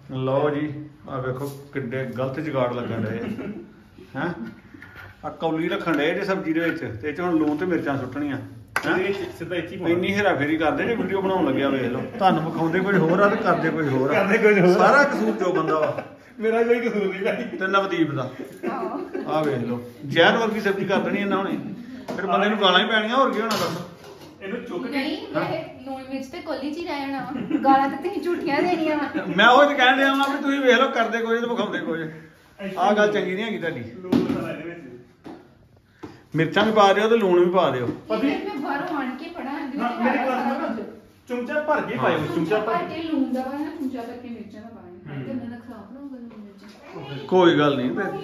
लो जी आ देखो किड्डे गलत जुगाड़ लगन डे हैं आ कौली रखन डे जे सब्जी दे विच ते हुण लूण ते मिर्चां सुट्टणियां इन्नी हेरा फेरी करते जे वीडियो बनाउण लग्या वेख लो तुहानूं विखाउंदे कुछ होर आ ते करदे कुछ होर आ सारा कसूर जो बंदा वा मेरा कोई कसूर नहीं भाई ते नवदीप दा आ वेख लो जहर वर्गी सब्जी कर देनी इन्हां हुणे फिर बंदे नूं गालां ही पैणियां होर की होना दस इहनूं चुक के नहीं लूण मिर्च ते कोली च ही रह जाना गालां ते तुसीं झूठियां देनियां मैं ओह ते कहण दिया वां भी तुसीं वेख लो करदे कुछ ते विखाउंदे कुछ आ गल चंगी नहीं हैगी तुहाडी लूण मसाला ਇਹਦੇ ਵਿੱਚ मिर्चां भी पा दिओ ते लूण भी पा दिओ पता मैं बाहरों आण के पढ़ा मेरे क्लास में चमचा भर के पायो चमचा भर के लूण दा वा ना चमचा भर के मिर्चां दा पाना ते ना खराब ना होगा लूण मिर्च कोई गल नहीं फिर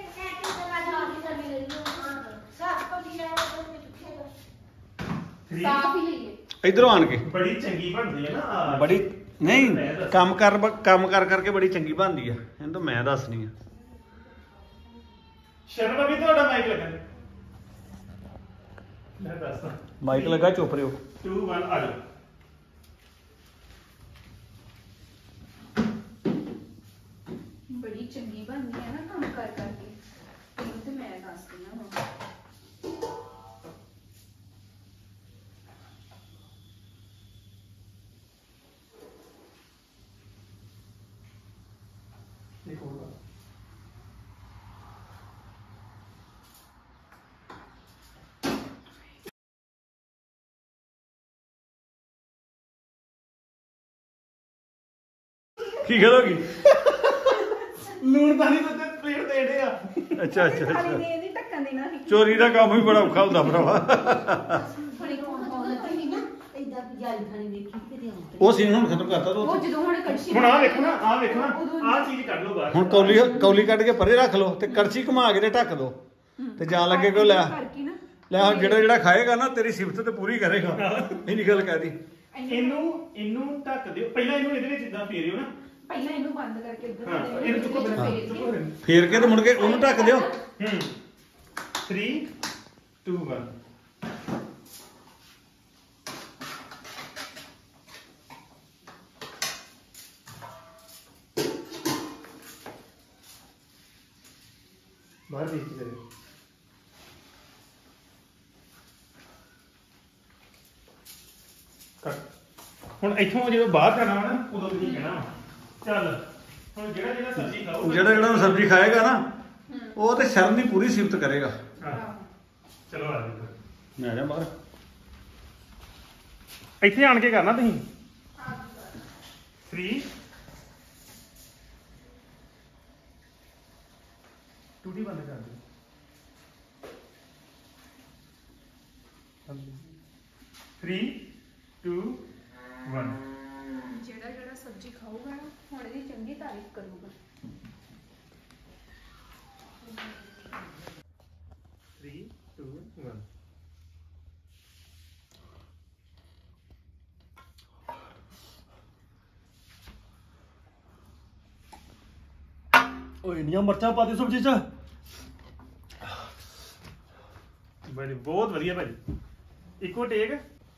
साफ ही है इधरों आन के बड़ी चंगी बनदी है ना बड़ी नहीं काम कर करके बड़ी चंगी बनदी है इन्हूं तो मैं दसनी है शर्मा भी ਤੁਹਾਡਾ ਮਾਈਕ ਲੱਗਾ ਮੈਂ ਦੱਸਦਾ माइक लगा चुप रहो 2 1 ਆ ਜਾਓ बड़ी चंगी बनदी है ना काम कर करके ते मैं दसदी हां एक और की गल होगी लूण पानी तो प्लेट दे दे आ अच्छा अच्छा अच्छा दे दी ढक्कन देना ही चोरी का काम भी बड़ा औखा हुंदा भरावा थोड़ी कौन लगती ना इधर भी जाली खानी देखी कि दे वो सीन हुण खत्म करता तो वो ਜਦੋਂ ਹੁਣ ਕੜਛੀ ਹੁਣ ਆ ਵੇਖੋ ਨਾ ਆ ਚੀਜ਼ ਕੱਢ ਲਓ ਬਾਹਰ ਹੁਣ ਕੌਲੀ ਕੱਢ ਕੇ ਪਰੇ ਰੱਖ ਲਓ ਤੇ ਕੜਛੀ ਘੁਮਾ ਕੇ ਤੇ ਢੱਕ ਦੋ ਤੇ ਜਾਣ ਲੱਗੇ ਕੋ ਲੈ ਲੈ ਹੁਣ ਜਿਹੜਾ ਖਾਏਗਾ ਨਾ ਤੇਰੀ ਸਿਫਤ ਤੇ ਪੂਰੀ ਕਰੇਗਾ ਇੰਨੀ ਗੱਲ ਕਹਿ ਦੀ ਇਹਨੂੰ ਢੱਕ ਦਿਓ ਪਹਿਲਾਂ ਇਹਨੂੰ ਇਹਦੇ ਵਿੱਚ ਇਦਾਂ ਫੇਰਿਓ ਨਾ ਪਹਿਲਾਂ ਇਹਨੂੰ ਬੰਦ ਕਰਕੇ ਉੱਧਰ ਹਾਂ ਇਹਨੂੰ ਚੁੱਕੋ ਫੇਰ ਕੇ ਤੇ ਮੁੜ ਕੇ ਉਹਨੂੰ ਢੱਕ ਦਿਓ 3 2 1 बाहर देखी करें ਹੁਣ ਇੱਥੋਂ ਜਦੋਂ ਬਾਹਰ ਜਾਣਾ ਵਾ ਨਾ ਉਦੋਂ ਤੁਸੀਂ ਕਹਿਣਾ ਵਾ ਚੱਲ ਹੁਣ ਜਿਹੜਾ ਸਬਜ਼ੀ ਖਾਊਗਾ ਜਿਹੜਾ ਸਬਜ਼ੀ ਖਾਏਗਾ ਨਾ ਉਹ ਤੇ ਸ਼ਰਮ ਦੀ ਪੂਰੀ ਸਿਫਤ ਕਰੇਗਾ ਚਲੋ ਆ ਜਾਓ ਮੈਂ ਜਾ ਬਾਹਰ ਇੱਥੇ ਆਣ ਕੇ ਕਰਨਾ ਤੁਸੀਂ 3 ਟੂਟੀ ਬੰਦ ਕਰ ਦਿਓ 3 2 1 ਜਿਹੜਾ ਸਬਜ਼ੀ ਖਾਊਗਾ ਨਾ ਹੁਣ ਇਹਦੀ ਚੰਗੀ ਤਾਰੀਫ ਕਰੂਗਾ 3 2 1 ਓਏ ਇੰਨੀਆਂ ਮਰਚਾਂ ਪਾਦੀ ਸਬਜ਼ੀ ਚ ਬੜੀ ਬਹੁਤ ਵਧੀਆ ਭਾਜੀ ਇੱਕੋ ਟੇਕ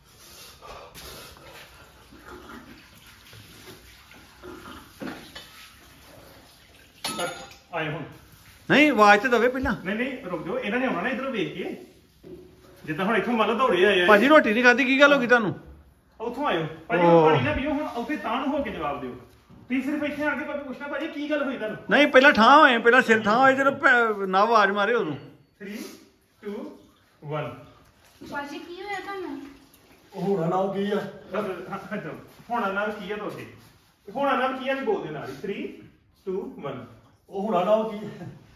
ਆਏ ਹੁਣ ਨਹੀਂ ਆਵਾਜ਼ ਤੇ ਦਵੇ ਪਹਿਲਾਂ ਨਹੀਂ ਰੁਕ ਜਾਓ ਇਹਨਾਂ ਨੇ ਆਉਣਾ ਨਾ ਇਧਰੋਂ ਵੇਖ ਕੇ ਜਿੱਦਾਂ ਹੁਣ ਇੱਥੋਂ ਮੰਨ ਦੌੜੇ ਆਏ ਆ ਭਾਜੀ ਰੋਟੀ ਨਹੀਂ ਖਾਧੀ ਕੀ ਗੱਲ ਹੋ ਗਈ ਤੁਹਾਨੂੰ ਉੱਥੋਂ ਆਇਓ ਭਾਜੀ ਹੁਣ ਪਾਣੀ ਨਾ ਪੀਓ ਹੁਣ ਉੱਥੇ ਤਾਂ ਨੂੰ ਹੋ ਕੇ ਜਵਾਬ ਦਿਓ ਤੁਸੀਂ ਸਿਰਫ ਇੱਥੇ ਆ ਕੇ ਭਾਵੇਂ ਪੁੱਛਣਾ ਭਾਜੀ ਕੀ ਗੱਲ ਹੋਈ ਤੁਹਾਨੂੰ ਨਹੀਂ ਪਹਿਲਾਂ ਠਾਂ ਹੋਏ ਪਹਿਲਾਂ ਸਿਰ ਠਾਂ ਹੋਏ ਜਦੋਂ ਨਾ ਆਵਾਜ਼ ਮਾਰੇ ਉਦੋਂ 3 2 1 ਬਾਜੀ ਕੀ ਹੋਇਆ ਤੁਹਾਨੂੰ ਹੋਣਾ ਨਾ ਕੀ ਆ ਹੁਣ ਨਾਮ ਕੀ ਹੈ ਤੁਹਾਡੇ ਹੁਣ ਨਾਮ ਕੀ ਹੈ ਵੀ ਬੋਲ ਦੇ ਨਾਲ 3 2 1 ਉਹ ਹੋਣਾ ਨਾ ਕੀ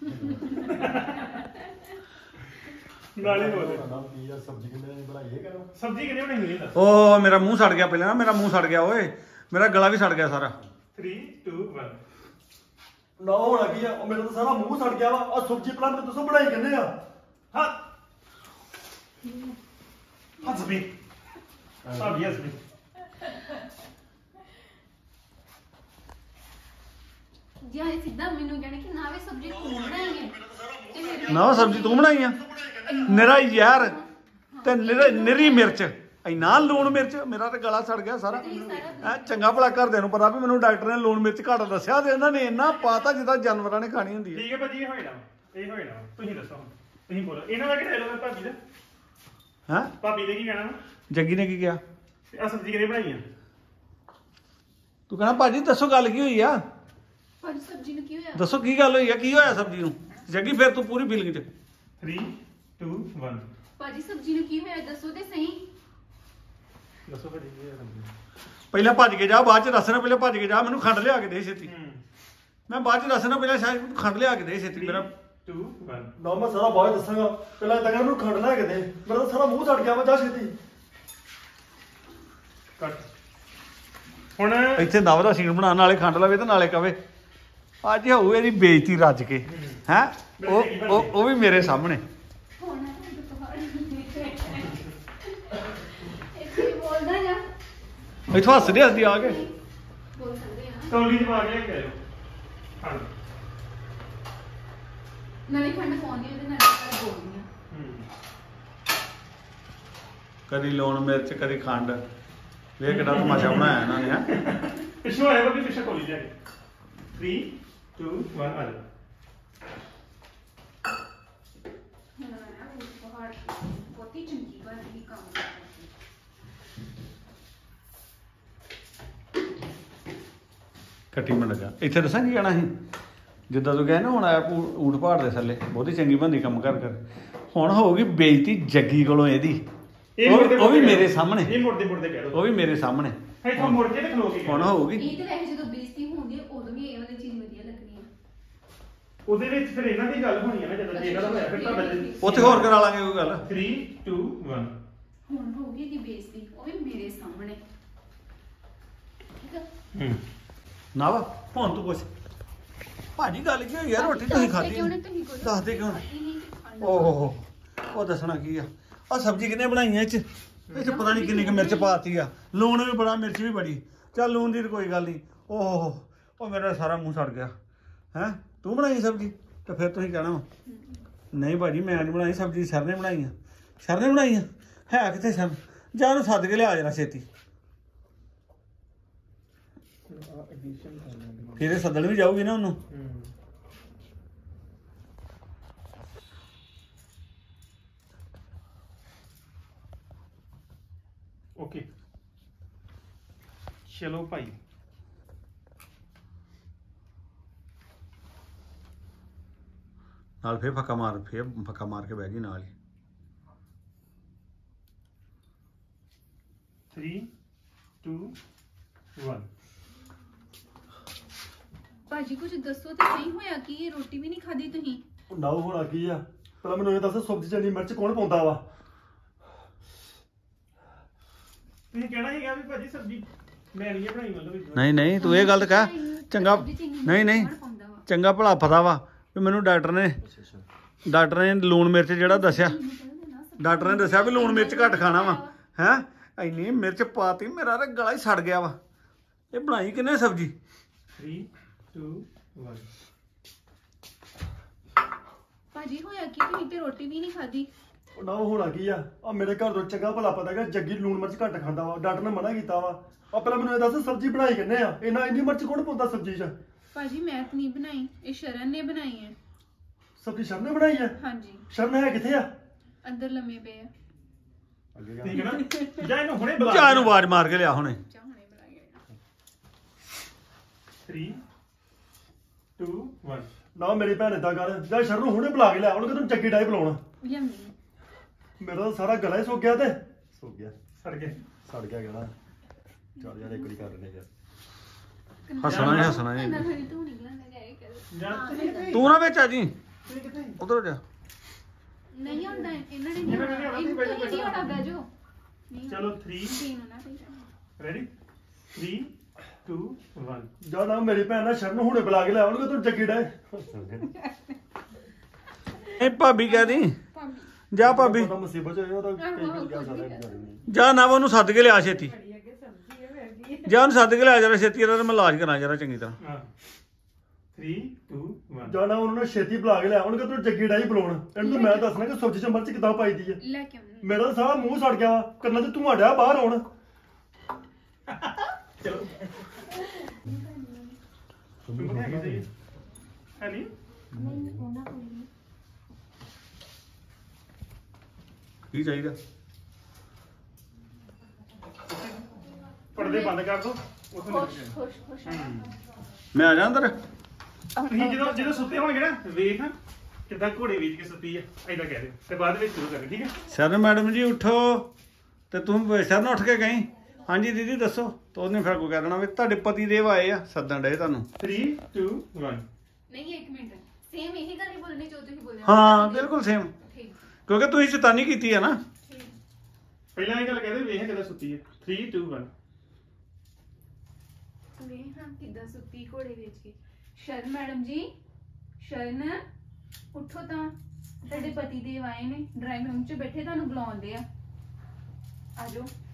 ਨਾਲ ਹੀ ਬੋਲ ਨਾ ਕੀ ਆ ਸਬਜ਼ੀ ਕਿੰਨੇ ਬਣਾਈ ਇਹ ਕਰੋ ਸਬਜ਼ੀ ਕਿੰਨੇ ਬਣਾਈ ਹੋਈ ਹੈ ਉਹ ਮੇਰਾ ਮੂੰਹ ਸੜ ਗਿਆ ਪਹਿਲਾਂ ਨਾ ਮੇਰਾ ਮੂੰਹ ਸੜ ਗਿਆ ਓਏ ਮੇਰਾ ਗਲਾ ਵੀ ਸੜ ਗਿਆ ਸਾਰਾ 3 2 1 ਨਾ ਹੋਣਾ ਕੀ ਆ ਉਹ ਮੇਰਾ ਤਾਂ ਸਾਰਾ ਮੂੰਹ ਸੜ ਗਿਆ ਵਾ ਆ ਸਬਜ਼ੀ ਪਲਾਂ ਤੇ ਤੁਸੀਂ ਬਣਾਈ ਕਿੰਨੇ ਆ ਹਾਂ ਹੱਸਬੀ ਸਭ ਹੱਸਬੀ ਜੀ ਇਹ ਸਿੱਧਾ ਮੈਨੂੰ ਕਹਿਣਾ ਕਿ ਨਾ ਵੇ ਸਬਜ਼ੀ ਤੂੰ ਬਣਾਈ ਹੈ ਤੇ ਮੇਰੇ ਨਾ ਸਬਜ਼ੀ ਤੂੰ ਬਣਾਈ ਆ ਨਿਰਾ ਯਾਰ ਤੇ ਨਿਰੀ ਮਿਰਚ ਇੰਨਾ ਲੂਣ ਮਿਰਚ ਮੇਰਾ ਤੇ ਗਲਾ ਸੜ ਗਿਆ ਸਾਰਾ ਹੈਂ ਚੰਗਾ ਭਲਾ ਘਰਦਿਆਂ ਨੂੰ ਪਤਾ ਵੀ ਮੈਨੂੰ ਡਾਕਟਰ ਨੇ ਲੂਣ ਮਿਰਚ ਘੱਟ ਦੱਸਿਆ ਤੇ ਇਹਨਾਂ ਨੇ ਇੰਨਾ ਪਾਤਾ ਜਿੱਦਾਂ ਜਾਨਵਰਾਂ ਨੇ ਖਾਣੀ ਹੁੰਦੀ ਹੈ। ਠੀਕ ਹੈ ਭਾਜੀ ਇਹ ਹੋਏਗਾ ਤੁਸੀਂ ਦੱਸੋ ਹੁਣ ਤੁਸੀਂ ਬੋਲੋ ਇਹਨਾਂ ਦਾ ਕੀ ਡਾਇਲੋਗ ਹੈ ਭਾਬੀ ਦਾ ਹੈਂ ਭਾਬੀ ਦੇ ਕੀ ਕਹਿਣਾ ਵਾ ਜੱਗੀ ਨੇ ਕੀ ਕਿਹਾ? ਆ ਸਬਜ਼ੀ ਕਿਹਨੇ ਬਣਾਈ ਆ ਤੂੰ ਕਹਿੰਦਾ ਭਾਜੀ ਦੱਸੋ ਗੱਲ ਕੀ ਹੋਈ ਆ? ਭਾਜੀ ਸਬਜ਼ੀ ਨੂੰ ਕੀ ਹੋਇਆ? ਦੱਸੋ ਕੀ ਗੱਲ ਹੋਈ ਆ, ਕੀ ਹੋਇਆ ਸਬਜ਼ੀ ਨੂੰ? ਜੱਗੀ ਫਿਰ ਤੂੰ ਪੂਰੀ ਫੀਲਿੰਗ ਚ 3 2 1 ਭਾਜੀ ਸਬਜ਼ੀ ਨੂੰ ਕੀ ਹੋਇਆ ਦੱਸੋ ਤੇ ਸਹੀ। ਦੱਸੋ ਭਾਜੀ ਕੀ ਹੋਇਆ ਪਹਿਲਾਂ ਭੱਜ ਕੇ ਜਾ, ਬਾਅਦ ਚ ਦੱਸਣਾ। ਪਹਿਲਾਂ ਭੱਜ ਕੇ ਜਾ, ਮੈਨੂੰ ਖੰਡ ਲਿਆ ਕੇ ਦੇ ਛੇਤੀ। ਮੈਂ ਬਾਅਦ ਚ ਦੱਸਣਾ, ਪਹਿਲਾਂ ਸ਼ਾਇਦ ਮੈਨੂੰ ਖੰਡ ਲਿਆ ਕੇ ਦੇ ਛੇਤੀ। ਮੇਰਾ 2 1 ਨਾ ਮੈਂ ਸਾਰਾ ਬਾਅਦ ਚ ਦੱਸਾਂਗਾ, ਪਹਿਲਾਂ ਤਾਂ ਕਹਿੰਦਾ ਮੈਨੂੰ ਖੰਡ ਲੈ ਕੇ ਦੇ, ਮੇਰਾ ਤਾਂ ਸਾਰਾ ਮੂੰਹ ਸੜ ਗਿਆ ਵਾ, ਜਾ ਛੇਤੀ। ਕੱਟ ਹੁਣ ਇੱਥੇ ਨਵ ਦਾ ਸੀਨ ਬਣਾਉਣ, ਨਾਲੇ ਖੰਡ ਲਵੇ ਤੇ ਨਾਲੇ ਕਵੇ ਅੱਜ ਹੋਊ ਇਹਦੀ ਬੇਇੱਜ਼ਤੀ ਰੱਜ ਕੇ ਹੈ। ਉਹ ਵੀ ਮੇਰੇ ਸਾਹਮਣੇ। ਹੁਣ ਇੱਥੇ ਬੋਲਦਾ ਜਾ ਇੱਥੋਂ ਹੱਸਦੇ ਹੱਸਦੀ ਆ ਕੇ ਬੋਲ ਸਕਦੇ ਆ ਕੌਲੀ ਚ ਪਾ ਕੇ ਲੈ ਕੇ ਆਇਓ ਹਾਂ ਨਾਲੇ ਖੰਡ ਪਾਉਂਦੀ ਉਹਦੇ ਨਾਲ ਬੋਲਦੀ ਆ। ਕਦੀ ਲੂਣ ਮਿਰਚ ਕਦੀ ਖੰਡ, ਵੇਖ ਕਿਹੜਾ ਤਮਾਸ਼ਾ ਬਣਾਇਆ ਇਹਨਾਂ ਨੇ। ਹੈ ਪਿੱਛੋਂ ਆਇਆ ਵੀ ਪਿੱਛੇ ਕੌਲੀ ਲੈ ਕੇ 3 2 1 ਆ ਜਾ ਹੁਣ ਨਾ ਉਹ ਪਹਾੜ ਬਹੁਤੀ ਚੰਗੀ ਬਣਦੀ ਕੰਮ ਕਰਦੀ। ਕੱਟੀ ਮਿੰਟ ਲੱਗਾ ਇੱਥੇ ਦੱਸਾਂ ਕੀ ਕਹਿਣਾ ਸੀ। ਜਿੱਦਾਂ ਤੂੰ ਕਹੇ ਨਾ ਹੁਣ ਆਪ ਊਠ ਪਹਾੜ ਦੇ ਥੱਲੇ ਬਹੁਤੀ ਚੰਗੀ ਬੰਦੀ ਕੰਮ ਕਰ ਹੁਣ ਹੋਊਗੀ ਬੇਇੱਜ਼ਤੀ ਜੱਗੀ ਕੋਲੋਂ ਇਹਦੀ। ਉਹ ਵੀ ਮੇਰੇ ਸਾਹਮਣੇ, ਇਹ ਮੁੜਦੇ ਕਹਿ ਦੋ ਉਹ ਵੀ ਮੇਰੇ ਸਾਹਮਣੇ ਇੱਥੋਂ ਮੁੜ ਕੇ ਤੇ ਖਲੋ ਕੇ ਹੁਣ ਹੋਊਗੀ। ਇਹ ਤੇ ਵੈਸੇ ਜਦੋਂ ਬੇਇੱਜ਼ਤੀ ਹੁੰਦੀ ਹੈ ਉਦੋਂ ਵੀ ਇਹ ਵਾਲੀ ਚੀਜ਼ ਵਧੀਆ ਲੱਗਣੀ ਹੈ। ਉਹਦੇ ਵਿੱਚ ਫਿਰ ਇਹਨਾਂ ਦੀ ਗੱਲ ਹੋਣੀ ਹੈ ਨਾ, ਜਦੋਂ ਜੇ ਇਹਨਾਂ ਦਾ ਹੋਇਆ ਫਿਰ ਤੁਹਾਡਾ ਉੱਥੇ ਹੋਰ ਕਰਾ ਲਾਂਗੇ ਕੋਈ ਗੱਲ। 3 2 1 ਹੁਣ ਹੋਊਗੀ ਇਹਦੀ ਬੇਇੱਜ਼ਤੀ, ਉਹ ਵੀ ਮੇਰੇ ਸਾਹਮਣੇ। ਠੀਕ ਹੈ ਨਾ ਵਾ ਹੁਣ ਤੂੰ ਕੁਛ ਭਾਜੀ ਗੱਲ ਕੀ ਹੋਈ ਯਾਰ? ਰੋਟੀ ਤੁਸੀਂ ਖਾਧੀ ਦੱਸ ਦੇ ਕਿਉਂ? ਓਹੋ ਉਹ ਦੱਸਣਾ ਕੀ ਆ? ਆ ਸਬਜ਼ੀ ਕਿਹਨੇ ਬਣਾਈ ਐ? ਇਹ ਚ ਪਤਾ ਨਹੀਂ ਕਿੰਨੀ ਕੁ ਮਿਰਚ ਪਾਤੀ ਆ, ਲੂਣ ਵੀ ਬੜਾ ਮਿਰਚ ਵੀ ਬੜੀ। ਚੱਲ ਲੂਣ ਦੀ ਤਾਂ ਕੋਈ ਗੱਲ ਨਹੀਂ। ਓਹੋ ਉਹ ਮੇਰਾ ਸਾਰਾ ਮੂੰਹ ਸੜ ਗਿਆ। ਹੈਂ ਤੂੰ ਬਣਾਈ ਸਬਜ਼ੀ ਤੇ ਫਿਰ ਤੁਸੀਂ ਕਹਿਣਾ ਵਾ ਨਹੀਂ ਭਾਜੀ ਮੈਂ ਨਹੀਂ ਬਣਾਈ ਸਬਜ਼ੀ, ਸਰ ਨੇ ਬਣਾਈ ਆ। ਸਰ ਨੇ ਬਣਾਈ ਆ? ਹੈ ਕਿੱਥੇ ਸਰ? ਜਾ ਉਹਨੂੰ ਸੱਦ ਕੇ ਲਿਆ ਜਰਾ ਛੇਤੀ। ਫਿਰ ਇਹ ਸੱਦਣ ਵੀ ਜਾਊਗੀ ਨਾ ਉਹਨੂੰ। ਓਕੇ ਚਲੋ ਭਾਈ ਨਾਲ ਫੇਰ ਫੱਕਾ ਮਾਰ ਕੇ ਬਹਿ ਗਈ ਨਾਲ ਹੀ। 3 2 1 ਭਾਜੀ ਕੁਝ ਦੱਸੋ ਤੇ ਸਹੀ ਹੋਇਆ ਕੀ? ਇਹ ਰੋਟੀ ਵੀ ਨਹੀਂ ਖਾਦੀ ਤੁਸੀਂ। ਉਹ ਨਾ ਹੋਣਾ ਕੀ ਆ, ਪਹਿਲਾਂ ਮੈਨੂੰ ਇਹ ਦੱਸ ਸਬਜ਼ੀ ਚ ਇੰਨੀ ਮਿਰਚ ਕੌਣ ਪਾਉਂਦਾ ਵਾ? ਤੁਸੀਂ ਕਹਿਣਾ ਸੀਗਾ ਵੀ ਭਾਜੀ ਸਬਜ਼ੀ ਮੈਂ ਨਹੀਂ ਬਣਾਈ ਮਤਲਬ ਨਹੀਂ ਤੂੰ ਇਹ ਗੱਲ ਕਹਿ ਚੰਗਾ। ਨਹੀਂ ਚੰਗਾ ਭਲਾ ਪਤਾ ਵਾ ਵੀ ਮੈਨੂੰ ਡਾਕਟਰ ਨੇ ਲੂਣ ਮਿਰਚ ਜਿਹੜਾ ਦੱਸਿਆ, ਡਾਕਟਰ ਨੇ ਦੱਸਿਆ ਵੀ ਲੂਣ ਮਿਰਚ ਘੱਟ ਖਾਣਾ ਵਾ। ਹੈ ਇੰਨੀ ਮਿਰਚ ਪਾਤੀ ਮੇਰਾ ਤਾਂ ਗਲਾ ਹੀ ਸੜ ਗਿਆ ਵਾ। ਇਹ ਬਣਾਈ ਕਿੰਨੇ ਸਬਜ਼ੀ? 3 2 1 ਭਾਜੀ ਹੋਇਆ ਕੀ? ਤੁਸੀਂ ਤੇ ਰੋਟੀ ਵੀ ਨਹੀਂ ਖਾਦੀ। ਉਹ ਨਾ ਹੋਣਾ ਕੀ ਆ ਮੇਰੇ ਘਰ ਤੋਂ ਚੰਗਾ ਭਲਾ ਪਤਾ ਹੈਗਾ ਜੱਗੀ ਲੂਣ ਮਿਰਚ ਘੱਟ ਖਾਂਦਾ ਵਾ, ਡਾਕਟਰ ਨੇ ਮਨਾ ਕੀਤਾ ਵਾ। ਪਹਿਲਾਂ ਮੈਨੂੰ ਇਹ ਦੱਸ ਸਬਜ਼ੀ ਬਣਾਈ ਕਿੰਨੇ ਆ? ਇੰਨੀ ਮਿਰਚ ਕੌਣ ਪਾਉਂਦਾ ਸਬਜ਼ੀ 'ਚ? ਭਾਜੀ ਮੈਂ ਤਾਂ ਨਹੀਂ ਬਣਾਈ, ਇਹ ਸ਼ਰਨ ਨੇ ਬਣਾਈ ਹੈ। ਸਬਜ਼ੀ ਸ਼ਰਨ ਨੇ ਬਣਾਈ ਆ? ਹਾਂਜੀ ਸ਼ਰਨ ਹੈ ਕਿੱਥੇ ਆ? ਅੰਦਰ ਲੰਮੇ ਪਏ ਆ। ਠੀਕ ਹੈ ਨਾ ਜਾਂ ਇਹਨੂੰ ਹੁਣੇ ਬੁਲਾ ਚਾਹ ਨੂੰ ਆਵਾਜ਼ ਮਾਰ ਕੇ ਲਿਆ ਹੁਣੇ। ਚਾਹ ਹੁਣੇ ਬੁਲਾ ਕੇ 3 2 1 ਨਾ ਮੇਰੀ ਭੈਣ ਏਦਾਂ ਕਰ, ਜਾਂ ਸ਼ਰਨ ਨੂੰ ਹੁਣੇ ਬੁਲਾ ਕੇ ਲਿਆ, ਉਹਨੂੰ ਤੈਨੂੰ ਚੱਕੀ ਡਾਈ ਬੁਲਾਉਣਾ। ਲਿਆਉਂਦੀ ਮੇਰਾ ਤਾਂ ਸਾਰਾ ਗਲਾ ਹੀ ਸੁੱਕ ਗਿਆ ਤੇ ਸੁੱਕ ਗਿਆ ਸੜ ਗਏ ਸੜ ਗਿਆ ਗਲਾ। ਚੱਲ ਯਾਰ ਇੱਕ ਵਾਰੀ ਕਰ ਲੈਂਦੇ ਯਾਰ। ਹੱਸਣਾ ਅੰਦਰ ਖੜੀ ਤੂੰ ਨਹੀਂ ਲੈਣਾ ਜਾਏ ਕਰ। ਜਾਂ ਤੂੰ ਨਾ ਵਿੱਚ ਆ ਜੀ, ਤੁਸੀਂ ਕਿੱਥੇ ਉਧਰ ਜਾ। ਨਹੀਂ ਹੁੰਦਾ ਇਹਨਾਂ ਨੇ ਨਹੀਂ ਹੋਣਾ। ਇਹ ਨਹੀਂ ਹੋਣਾ ਬੈਜੋ। ਚਲੋ 3 ਤੀਨ ਨਾ ਤੇ ਰੈਡੀ 3 2 1 ਜਾ ਨਾ ਮੇਰੀ ਭੈਣ ਨਾਲ ਸ਼ਰਨ ਨੂੰ ਹੁਣੇ ਬੁਲਾ ਕੇ ਲਿਆ, ਉਹਨੂੰ ਤੈਨੂੰ ਚੱਕੀ ਡਾਈ। ਇਹ ਭਾਬੀ ਕਹਿ ਦੀ ਜਾ ਭਾਬੀ ਪਤਾ ਮੁਸੀਬਤ ਹੋਈ, ਉਹ ਤਾਂ ਕਈ ਕੁਝ ਕਹਿ ਸਕਦਾ ਵਿਚਾਰੀ ਨੂੰ। ਜਾ ਨਾ ਉਹਨੂੰ ਸੱਦ ਕੇ ਲਿਆ ਛੇਤੀ। ਜਾ ਉਹਨੂੰ ਸੱਦ ਕੇ ਲਿਆ ਜਰਾ ਛੇਤੀ, ਇਹਦਾ ਮੈਂ ਇਲਾਜ ਕਰਾਂ ਜਰਾ ਚੰਗੀ ਤਰ੍ਹਾਂ। ਹਾਂ 3 2 1 ਜਾਣਾ ਉਹਨਾਂ ਨੇ ਛੇਤੀ ਬੁਲਾ ਕੇ ਲਿਆ ਉਹਨੇ ਕਿਹਾ ਤੂੰ ਜੱਗੀ ਡਾਈ ਬੁਲਾਉਣ ਇਹਨੂੰ ਤਾਂ ਮੈਂ ਦੱਸਣਾ ਕਿ ਸਬਜ਼ੀ ਚ ਮਿਰਚ ਕਿੱਦਾਂ ਪਾਈ ਦੀ ਹੈ ਲੈ ਕੇ ਆਉਂਦੀ ਮੇਰਾ ਤਾਂ ਸਾਰਾ ਮੂੰਹ ਸੜ ਗਿਆ ਕੰਨਾਂ 'ਚ ਧੂੰਆਂ ਡਿਆ ਬਾਹਰ ਆਉਣ ਚਲੋ ਹੈ ਨਹੀਂ ਨਹੀਂ ਉਹਨਾਂ ਕੋਲ ਨਹੀਂ ਕੀ ਚਾਹੀਦਾ ਪਰਦੇ ਬੰਦ ਕਰ ਦੋ ਉੱਥੇ ਖੁਸ਼ ਖੁਸ਼ ਖੁਸ਼ ਮੈਂ ਆ ਜਾ ਅੰਦਰ ਤੁਸੀਂ ਜਦੋਂ ਸੁੱਤੇ ਹੋਣਗੇ ਨਾ ਵੇਖ ਕਿੱਦਾਂ ਘੋੜੇ ਵੇਚ ਕੇ ਸੁੱਤੀ ਆ ਐਦਾਂ ਕਹਿ ਦਿਓ ਤੇ ਬਾਅਦ ਵਿੱਚ ਸ਼ੁਰੂ ਕਰਾਂਗੇ ਠੀਕ ਹੈ ਸ਼ਰਨ ਮੈਡਮ ਜੀ ਉਠੋ ਤੇ ਤੂੰ ਸ਼ਰਨ ਉੱਠ ਕੇ ਗਈ ਹਾਂਜੀ ਦੀਦੀ ਦੱਸੋ ਤਾਂ ਉਹਨੇ ਫਿਰ ਕੋ ਕਹਿ ਦੇਣਾ ਵੀ ਤੁਹਾਡੇ ਪਤੀ ਦੇਵ ਆਏ ਆ ਸੱਦਣ ਡਏ ਤੁਹਾਨੂੰ 3 2 1 ਨਹੀਂ ਇੱਕ ਮਿੰਟ ਸੇਮ ਇਹੀ ਗੱਲ ਹੀ ਬੋਲਣੀ ਜੋ ਤੁਸੀਂ ਬੋਲਿਆ ਹਾਂ ਬਿਲਕੁਲ ਸੇਮ ਠੀਕ ਕਿਉਂਕਿ ਤੁਸੀਂ ਸ਼ੈਤਾਨੀ ਕੀਤੀ ਆ ਨਾ ਠੀਕ ਪਹਿਲਾਂ ਇਹ ਗੱਲ ਕਹਦੇ ਵੇਖ ਕਿੱਦਾਂ ਸੁੱਤੀ ਹੈ 3 2 1 ਵੇ ਹਾਂ ਕਿੱਦਾਂ ਸੁੱਤੀ ਘੋੜੇ ਵੇਚ ਕੇ ਸ਼ਰਨ ਮੈਡਮ ਜੀ ਸ਼ਰਨ ਉੱਠੋ ਤਾਂ ਤੁਹਾਡੇ ਪਤੀ ਦੇਵ ਆਏ ਨੇ ਡਰਾਈਵਿੰਗ ਰੂਮ 'ਚ ਬੈਠੇ ਤੁਹਾਨੂੰ ਬੁਲਾਉਂਦੇ ਆ ਆਜੋ